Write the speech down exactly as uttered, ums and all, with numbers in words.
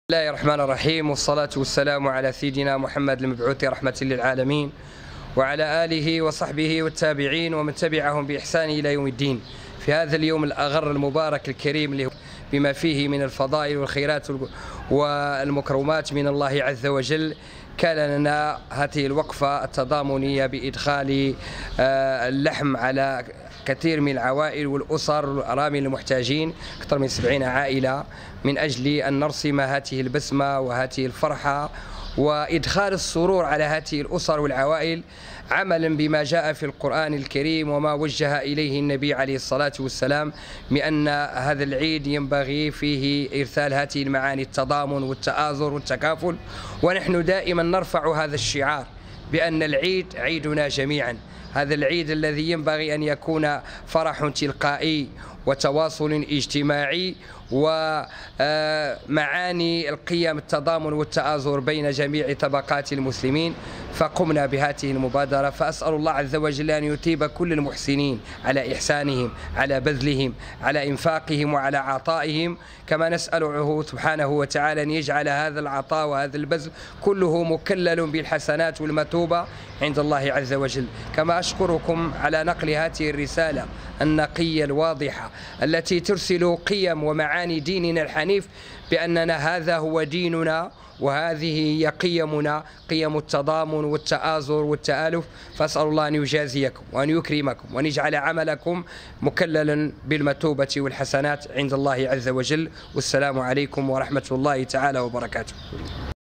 بسم الله الرحمن الرحيم، والصلاة والسلام على سيدنا محمد المبعوث رحمة للعالمين وعلى آله وصحبه والتابعين ومن تبعهم بإحسان إلى يوم الدين. في هذا اليوم الأغر المبارك الكريم بما فيه من الفضائل والخيرات والمكرمات من الله عز وجل، كان لنا هذه الوقفة التضامنية بإدخال اللحم على كثير من العوائل والأسر والأرامل المحتاجين، أكثر من سبعين عائلة، من أجل أن نرسم هذه البسمة وهذه الفرحة وإدخال السرور على هذه الأسر والعوائل، عملا بما جاء في القرآن الكريم وما وجه إليه النبي عليه الصلاة والسلام، بأن هذا العيد ينبغي فيه إرسال هذه المعاني، التضامن والتآزر والتكافل. ونحن دائما نرفع هذا الشعار بأن العيد عيدنا جميعا، هذا العيد الذي ينبغي أن يكون فرح تلقائي وتواصل اجتماعي ومعاني القيم، التضامن والتآزر بين جميع طبقات المسلمين. فقمنا بهذه المبادرة، فأسأل الله عز وجل أن يثيب كل المحسنين على إحسانهم، على بذلهم، على إنفاقهم وعلى عطائهم، كما نسأله سبحانه وتعالى أن يجعل هذا العطاء وهذا البذل كله مكلل بالحسنات والمثوبة عند الله عز وجل. كما أشكركم على نقل هذه الرسالة النقية الواضحة التي ترسل قيم ومعاني ديننا الحنيف، بأننا هذا هو ديننا وهذه هي قيمنا، قيم التضامن والتآزر والتآلف. فأسأل الله أن يجازيكم وأن يكرمكم وأن يجعل عملكم مكللا بالمثوبة والحسنات عند الله عز وجل. والسلام عليكم ورحمة الله تعالى وبركاته.